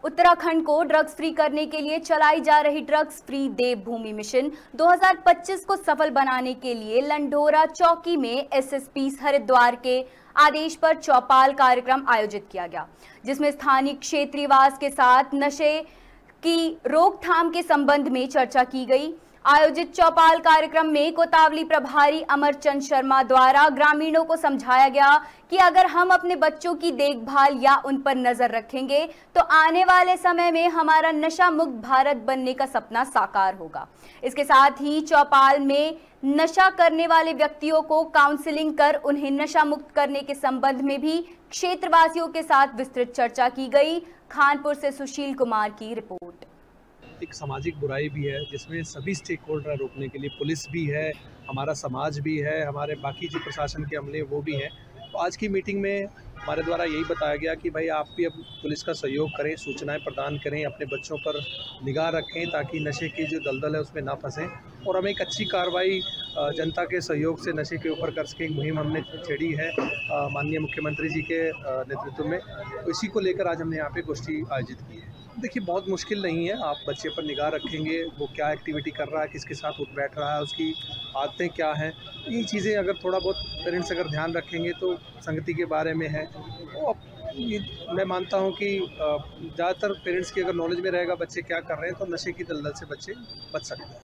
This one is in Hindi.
उत्तराखंड को ड्रग्स फ्री करने के लिए चलाई जा रही ड्रग्स फ्री देवभूमि मिशन 2025 को सफल बनाने के लिए लंढोरा चौकी में एसएसपी हरिद्वार के आदेश पर चौपाल कार्यक्रम आयोजित किया गया, जिसमें स्थानीय क्षेत्रीवास के साथ नशे की रोकथाम के संबंध में चर्चा की गई। आयोजित चौपाल कार्यक्रम में कोतावली प्रभारी अमरचंद शर्मा द्वारा ग्रामीणों को समझाया गया कि अगर हम अपने बच्चों की देखभाल या उन पर नजर रखेंगे तो आने वाले समय में हमारा नशा मुक्त भारत बनने का सपना साकार होगा। इसके साथ ही चौपाल में नशा करने वाले व्यक्तियों को काउंसलिंग कर उन्हें नशा मुक्त करने के संबंध में भी क्षेत्रवासियों के साथ विस्तृत चर्चा की गई। खानपुर से सुशील कुमार की रिपोर्ट। एक सामाजिक बुराई भी है जिसमें सभी स्टेक होल्डर रोकने के लिए पुलिस भी है, हमारा समाज भी है, हमारे बाकी जो प्रशासन के अमले वो भी हैं। तो आज की मीटिंग में हमारे द्वारा यही बताया गया कि भाई आप भी अब पुलिस का सहयोग करें, सूचनाएं प्रदान करें, अपने बच्चों पर निगाह रखें ताकि नशे की जो दलदल है उसमें ना फंसें और हमें एक अच्छी कार्रवाई जनता के सहयोग से नशे के ऊपर कर सके। एक मुहिम हमने छेड़ी है माननीय मुख्यमंत्री जी के नेतृत्व में, तो इसी को लेकर आज हमने यहाँ पे गोष्ठी आयोजित की है। देखिए, बहुत मुश्किल नहीं है, आप बच्चे पर निगाह रखेंगे, वो क्या एक्टिविटी कर रहा है, किसके साथ उठ बैठ रहा है, उसकी आदतें क्या हैं, ये चीज़ें अगर थोड़ा बहुत पेरेंट्स अगर ध्यान रखेंगे तो संगति के बारे में है। तो मैं मानता हूँ कि ज़्यादातर पेरेंट्स की अगर नॉलेज में रहेगा बच्चे क्या कर रहे हैं तो नशे की दलदल से बच्चे बच सकते हैं।